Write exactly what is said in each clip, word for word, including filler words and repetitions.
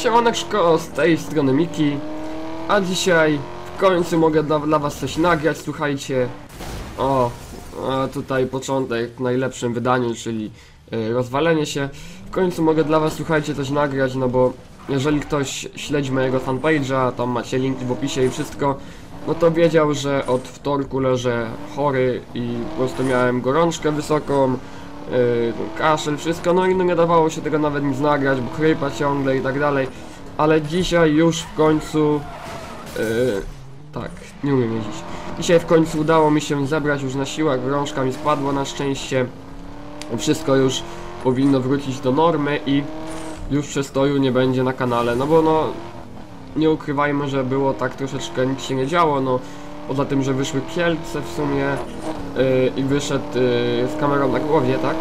Siemaneczko, z tej strony Miki, a dzisiaj w końcu mogę dla, dla was coś nagrać, słuchajcie. O, a tutaj początek w najlepszym wydaniu, czyli y, rozwalenie się. W końcu mogę dla was, słuchajcie, coś nagrać, no bo jeżeli ktoś śledzi mojego fanpage'a, tam macie linki w opisie i wszystko, no to wiedział, że od wtorku leżę chory i po prostu miałem gorączkę wysoką, Yy, kaszel, wszystko, no i no nie dawało się tego nawet nic nagrać, bo chrypa ciągle i tak dalej, ale dzisiaj już w końcu, yy, tak, nie umiem jeździć, dzisiaj w końcu udało mi się zebrać już na siłach, gorączka mi spadła na szczęście, wszystko już powinno wrócić do normy i już przestoju nie będzie na kanale, no bo no, nie ukrywajmy, że było tak troszeczkę, nic się nie działo, no poza tym, że wyszły Kielce w sumie yy, i wyszedł yy, z kamerą na głowie, tak?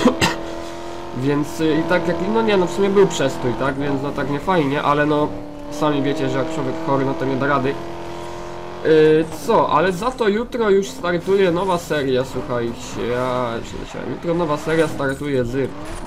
Więc yy, i tak jak, no nie, no w sumie był przestój, tak? Więc no tak nie fajnie, ale no sami wiecie, że jak człowiek chory, no to nie da rady. Yy, co, ale za to jutro już startuje nowa seria, słuchajcie, ja jutro nowa seria startuje z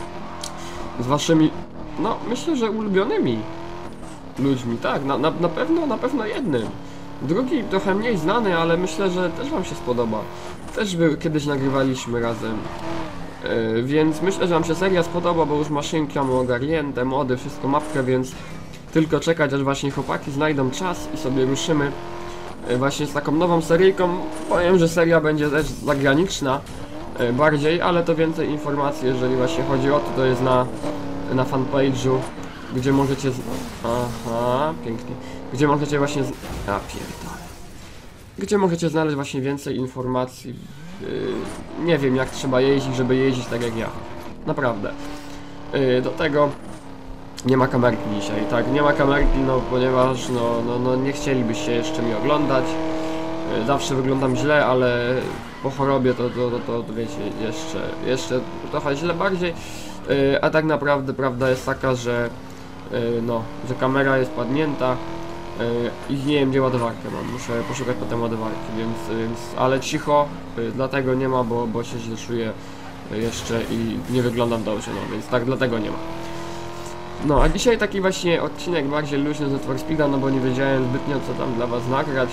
z waszymi, no myślę, że ulubionymi ludźmi, tak, na, na, na pewno, na pewno jednym. Drugi trochę mniej znany, ale myślę, że też wam się spodoba. Też był, kiedyś nagrywaliśmy razem. Yy, więc myślę, że wam się seria spodoba, bo już maszynki mamy ogarnięte, mody, wszystko, mapkę, więc tylko czekać, aż właśnie chłopaki znajdą czas i sobie ruszymy yy, właśnie z taką nową seryjką. Powiem, że seria będzie też zagraniczna yy, bardziej, ale to więcej informacji, jeżeli właśnie chodzi o to, to jest na, na fanpage'u, gdzie możecie z... Aha, pięknie. Gdzie możecie właśnie z... A, pierdolę. Gdzie możecie znaleźć właśnie więcej informacji. Yy, nie wiem, jak trzeba jeździć, żeby jeździć tak jak ja. Naprawdę. Yy, do tego nie ma kamerki dzisiaj, tak? Nie ma kamerki, no ponieważ no, no, no nie chcielibyście jeszcze mi oglądać. Yy, zawsze wyglądam źle, ale po chorobie to, to, to, to, to wiecie, jeszcze, jeszcze trochę źle bardziej. Yy, a tak naprawdę prawda jest taka, że Yy, no, że kamera jest padnięta yy, i nie wiem, gdzie ładowarkę mam, muszę poszukać potem ładowarki, więc, yy, ale cicho, yy, dlatego nie ma, bo, bo się źle czuję yy, jeszcze i nie wyglądam dobrze, no więc tak dlatego nie ma. No, a dzisiaj taki właśnie odcinek bardziej luźny z Need for Speeda, no bo nie wiedziałem zbytnio, co tam dla was nagrać,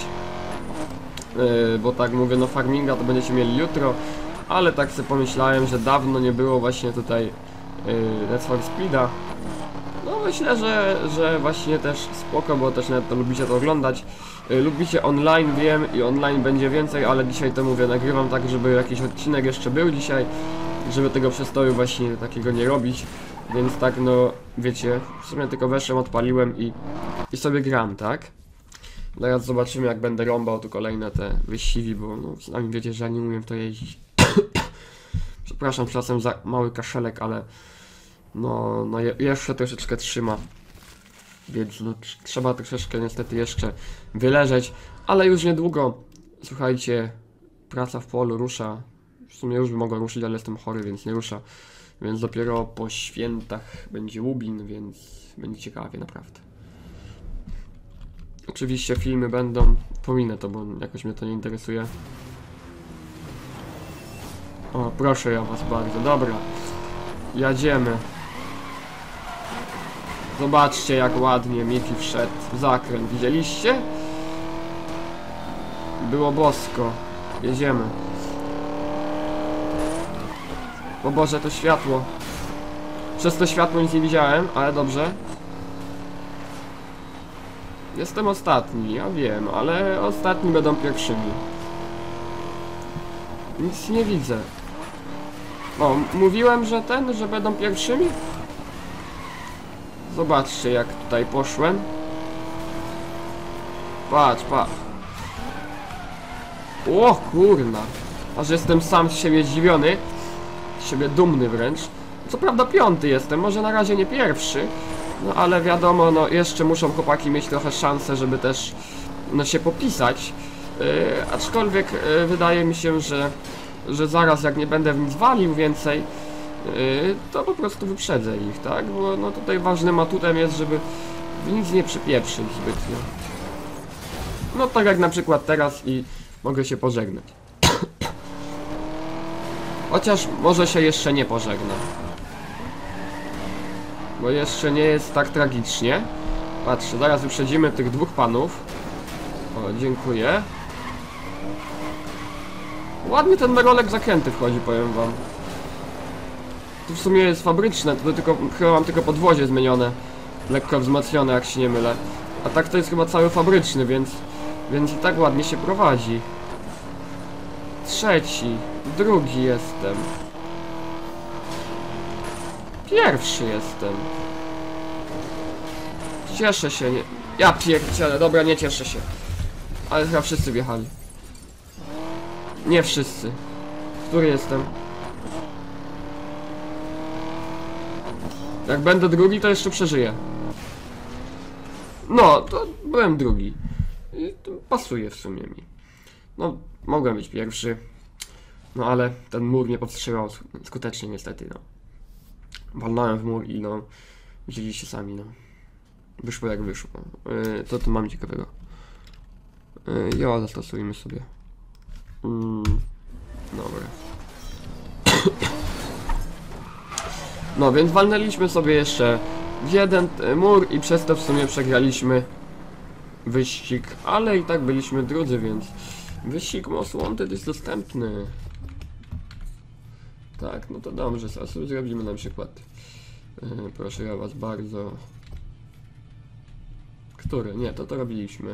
yy, bo tak mówię, no farminga to będziecie mieli jutro, ale tak sobie pomyślałem, że dawno nie było właśnie tutaj yy, Need for Speeda. No myślę, że, że właśnie też spoko, bo też nawet to lubicie to oglądać. Yy, lubicie online, wiem, i online będzie więcej, ale dzisiaj to mówię, nagrywam tak, żeby jakiś odcinek jeszcze był dzisiaj, żeby tego przestoju właśnie takiego nie robić. Więc tak, no wiecie, w sumie tylko weszłem, odpaliłem i, i sobie gram, tak? Teraz zobaczymy, jak będę rąbał tu kolejne te wyścigi, bo no przynajmniej wiecie, że ja nie umiem w to jeździć. Przepraszam czasem za mały kaszelek, ale No, no je, jeszcze troszeczkę trzyma, więc no, trzeba troszeczkę niestety jeszcze wyleżeć, ale już niedługo, słuchajcie, praca w polu rusza, w sumie już by mogła ruszyć, ale jestem chory, więc nie rusza, więc dopiero po świętach będzie Łubin, więc będzie ciekawie, naprawdę. Oczywiście filmy będą, pominę to, bo jakoś mnie to nie interesuje. O, proszę ja was bardzo, dobra, jedziemy. Zobaczcie, jak ładnie Miki wszedł w zakręt. Widzieliście? Było bosko. Jedziemy. O Boże, to światło. Przez to światło nic nie widziałem, ale dobrze. Jestem ostatni, ja wiem, ale ostatni będą pierwszymi. Nic nie widzę. O, mówiłem, że ten, że będą pierwszymi? Zobaczcie, jak tutaj poszłem. Patrz, patrz. O kurna. Aż jestem sam z siebie zdziwiony. Z siebie dumny wręcz. Co prawda piąty jestem, może na razie nie pierwszy. No ale wiadomo, no jeszcze muszą chłopaki mieć trochę szansę, żeby też no, się popisać. Yy, aczkolwiek yy, wydaje mi się, że że zaraz jak nie będę w nic walił więcej, yy, to po prostu wyprzedzę ich, tak? Bo no tutaj ważnym atutem jest, żeby w nic nie przypieprzyć zbytnio. No tak jak na przykład teraz i mogę się pożegnać. Chociaż może się jeszcze nie pożegnam. Bo jeszcze nie jest tak tragicznie. Patrzcie, zaraz wyprzedzimy tych dwóch panów. O, dziękuję. Ładnie ten merolek w zakręty wchodzi, powiem wam. To w sumie jest fabryczne, to tylko, chyba mam tylko podwozie zmienione. Lekko wzmocnione, jak się nie mylę. A tak to jest chyba cały fabryczny, więc... Więc i tak ładnie się prowadzi. Trzeci. Drugi jestem. Pierwszy jestem. Cieszę się, nie... Ja pierdzielę, dobra, nie cieszę się. Ale chyba wszyscy wjechali. Nie wszyscy. Który jestem? Jak będę drugi, to jeszcze przeżyję. No, to byłem drugi. I to pasuje w sumie mi. No, mogłem być pierwszy. No ale ten mur mnie powstrzymał skutecznie niestety, no. Walnąłem w mur i no... Widzieliście sami, no. Wyszło jak wyszło. Yy, co tu mam ciekawego? Yy, jo, zastosujmy sobie. Mm, dobra. No więc walnęliśmy sobie jeszcze w jeden mur i przez to w sumie przegraliśmy wyścig, ale i tak byliśmy drudzy, więc wyścig Most Wanted jest dostępny. Tak, no to dobrze, teraz zrobimy na przykład. Yy, proszę ja was bardzo. Który? Nie, to to robiliśmy.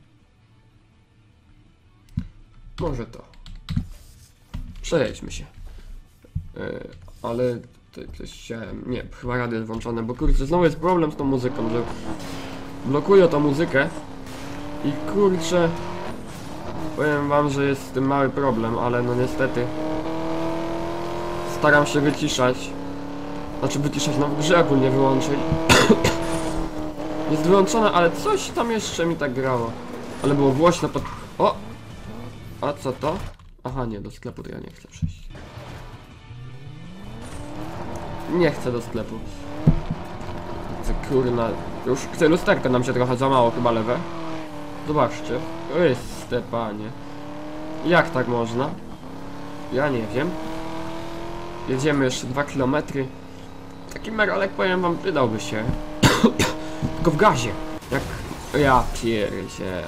Może to. Przejedźmy się. Yy, ale to, coś chciałem. Nie, chyba radio jest włączone, bo kurczę, znowu jest problem z tą muzyką, że blokuję tą muzykę i kurczę, powiem wam, że jest z tym mały problem, ale no niestety staram się wyciszać. Znaczy wyciszać, no w grze ogólnie wyłączyć. Jest wyłączone, ale coś tam jeszcze mi tak grało. Ale było głośno pod... O! A co to? Aha, nie, do sklepu to ja nie chcę przejść. Nie chcę do sklepu. Co kurna... Już chcę lusterka, nam się trochę za mało chyba lewe. Zobaczcie. Chryste panie. Jak tak można? Ja nie wiem. Jedziemy jeszcze dwa kilometry. Taki merolek, powiem wam, przydałby się. Tylko w gazie. Jak... Ja pierdzielę.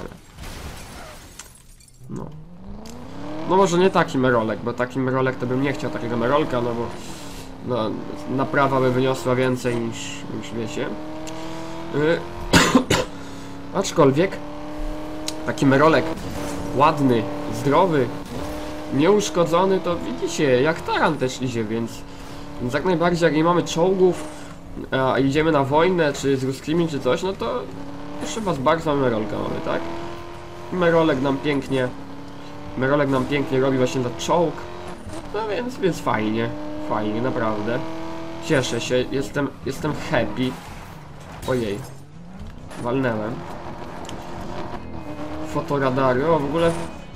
No. No może nie taki merolek, bo taki merolek to bym nie chciał takiego merolka, no bo... No, naprawa by wyniosła więcej niż, niż wiecie. Yy. Aczkolwiek taki merolek ładny, zdrowy, nieuszkodzony, to widzicie, jak taran też idzie, więc, więc jak najbardziej, jak nie mamy czołgów, a idziemy na wojnę, czy z ruskimi, czy coś, no to proszę was bardzo, merolka mamy, tak? Merolek nam pięknie, merolek nam pięknie robi właśnie za czołg, no więc, więc fajnie, fajnie, naprawdę. Cieszę się, jestem, jestem happy. Ojej, walnęłem. Fotoradary, o w ogóle...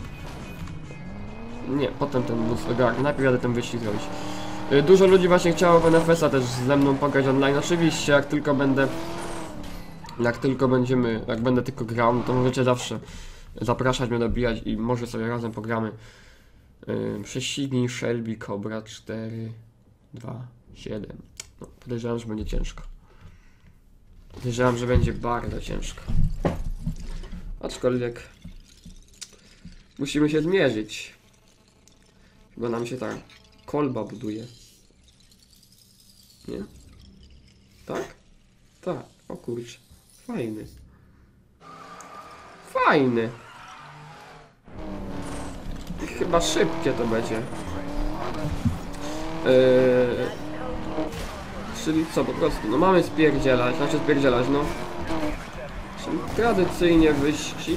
Nie, potem ten bus ogarnę, najpierw jadę ten wyścig zrobić. Dużo ludzi właśnie chciało w N F S a też ze mną pograć online, oczywiście jak tylko będę... Jak tylko będziemy, jak będę tylko grał, no to możecie zawsze zapraszać mnie, dobijać i może sobie razem pogramy. Yy, prześcignij Shelby Cobra cztery, dwa, siedem. No, podejrzewam, że będzie ciężko. Podejrzewam, że będzie bardzo ciężko. Aczkolwiek musimy się zmierzyć. Bo nam się ta kolba buduje. Nie? Tak? Tak. O kurczę. Fajny. Fajny. Chyba szybkie to będzie. Yy, czyli co po prostu? No mamy spierdzielać, znaczy spierdzielać, no. Czyli tradycyjnie wyścig.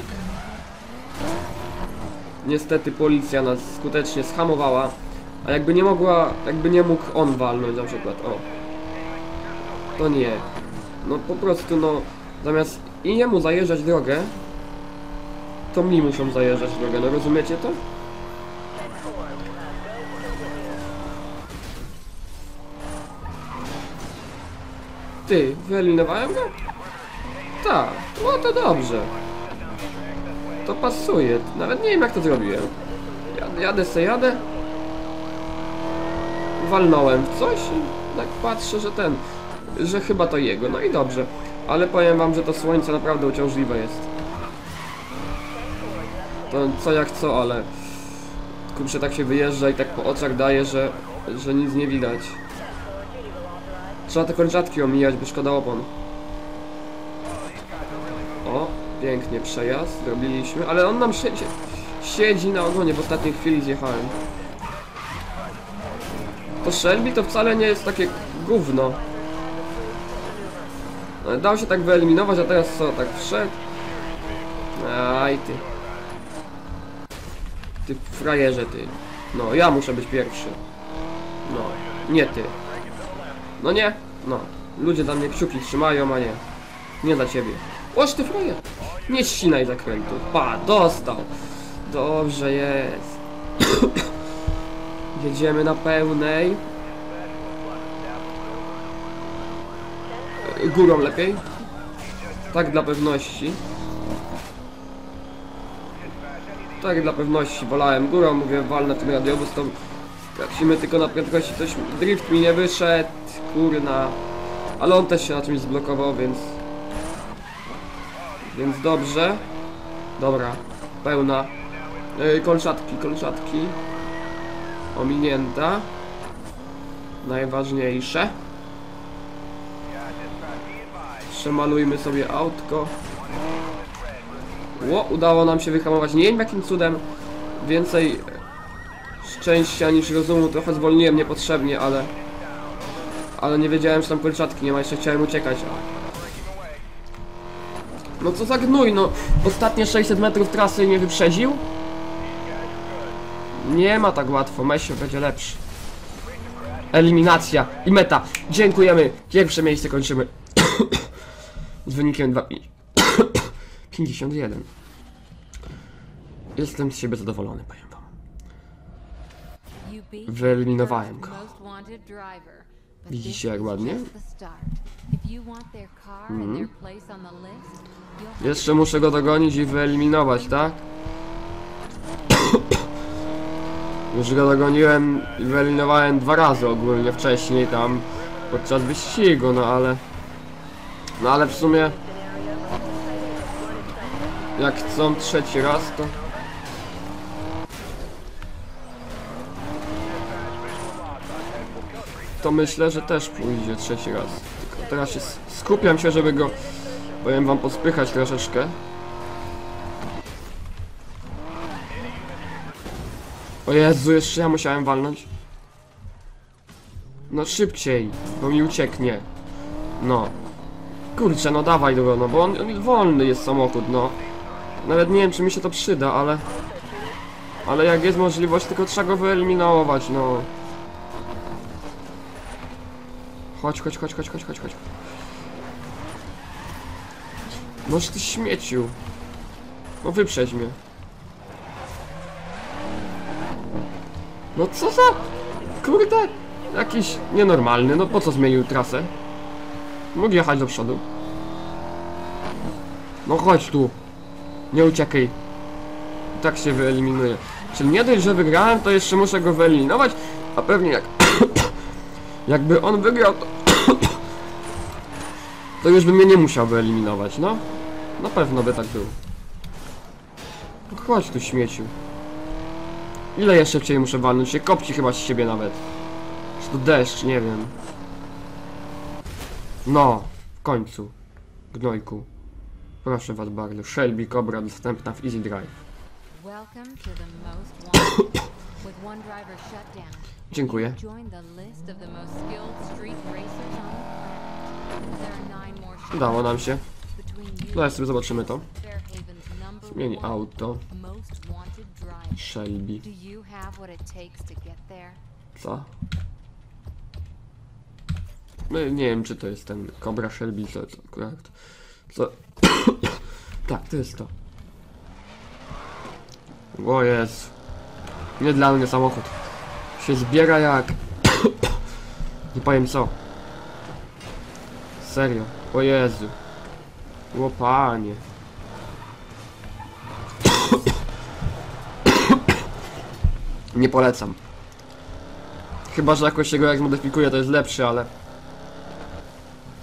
Niestety policja nas skutecznie zhamowała. A jakby nie mogła, jakby nie mógł on walnąć na przykład, o. To nie. No po prostu no, zamiast i jemu zajeżdżać drogę, to mi muszą zajeżdżać drogę, no rozumiecie to? Ty, wyeliminowałem go? Tak, no to dobrze. To pasuje, nawet nie wiem jak to zrobiłem. Jadę, jadę se jadę. Walnąłem w coś i tak patrzę, że ten... że chyba to jego. No i dobrze. Ale powiem wam, że to słońce naprawdę uciążliwe jest. To co jak co, ale... Kurczę, tak się wyjeżdża i tak po oczach daje, że... że nic nie widać. Trzeba te kolczatki omijać, bo szkoda opon. O, pięknie przejazd zrobiliśmy, ale on nam siedzi, siedzi na ogonie, w ostatniej chwili zjechałem. To Shelby to wcale nie jest takie gówno. Dał się tak wyeliminować, a teraz co, tak wszedł? Aj ty. Ty frajerze ty. No, ja muszę być pierwszy. No, nie ty. No nie, no. Ludzie dla mnie kciuki trzymają, a nie. Nie dla ciebie. Oż ty frajer. Nie ścinaj zakrętu. Pa, dostał. Dobrze jest. Jedziemy na pełnej. Górą lepiej. Tak dla pewności. Tak dla pewności. Wolałem górą, mówię, walnę ten radiowóz, to tracimy tylko na prędkości. Coś, drift mi nie wyszedł. Kurna. Ale on też się na czymś zblokował, więc... Więc dobrze. Dobra. Pełna. Yy, kolczatki, kolczatki. Ominięta. Najważniejsze. Przemalujmy sobie autko. Ło, udało nam się wyhamować. Nie wiem jakim cudem. Więcej szczęścia niż rozumu. Trochę zwolniłem niepotrzebnie, ale... Ale nie wiedziałem, że tam kolczatki nie ma. Jeszcze chciałem uciekać. No co za gnój, no. Ostatnie sześćset metrów trasy nie wyprzedził? Nie ma tak łatwo. Mesio będzie lepszy. Eliminacja i meta. Dziękujemy. Pierwsze miejsce kończymy. Z wynikiem dwa pięćdziesiąt jeden. Jestem z siebie zadowolony, powiem wam. Wyeliminowałem go. Widzicie jak ładnie? Mhm. Jeszcze muszę go dogonić i wyeliminować, tak? Już go dogoniłem i wyeliminowałem dwa razy ogólnie wcześniej tam podczas wyścigu, no ale... No ale w sumie... Jak chcą trzeci raz, to... To myślę, że też pójdzie trzeci raz. Tylko teraz się skupiam się, żeby go... Powiem wam pospychać troszeczkę. O Jezu, jeszcze ja musiałem walnąć. No szybciej, bo mi ucieknie. No. Kurczę, no dawaj go, no bo on, on wolny jest samochód, no. Nawet nie wiem, czy mi się to przyda, ale... Ale jak jest możliwość, tylko trzeba go wyeliminować, no. Chodź, chodź, chodź, chodź, chodź, chodź, chodź. Noż ty śmieciu. No wyprzedź mnie. No co za... Kurde... Jakiś nienormalny, no po co zmienił trasę? Mógł jechać do przodu. No chodź tu. Nie uciekaj. I tak się wyeliminuje. Czyli nie dość, że wygrałem, to jeszcze muszę go wyeliminować. A pewnie jak... Jakby on wygrał, to... to już by mnie nie musiał wyeliminować, no. Na pewno by tak był. Chodź tu śmieciu. Ile jeszcze wciej muszę walnąć? Się kopci chyba z siebie nawet. Czy to deszcz, nie wiem. No, w końcu. Gnojku. Proszę was bardzo. Shelby Cobra dostępna w Easy Drive. Dziękuję. Udało nam się. Zaraz sobie zobaczymy to. Zmieni auto. Shelby. Co? No, nie wiem, czy to jest ten Cobra Shelby, co, co akurat. Co? Tak, to jest to. O Jezu. Nie dla mnie samochód. Się zbiera jak... Nie powiem co. Serio. O Jezu. O panie. Nie polecam. Chyba, że jakoś się go jak zmodyfikuje, to jest lepszy, ale...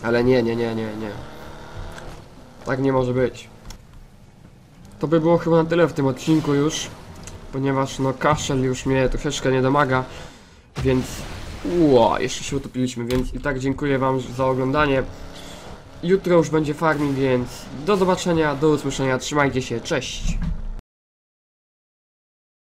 Ale nie, nie, nie, nie, nie. Tak nie może być. To by było chyba na tyle w tym odcinku już, ponieważ no kaszel już mnie troszeczkę nie domaga, więc ło, jeszcze się utopiliśmy, więc i tak dziękuję wam za oglądanie. Jutro już będzie farming, więc do zobaczenia, do usłyszenia, trzymajcie się, cześć!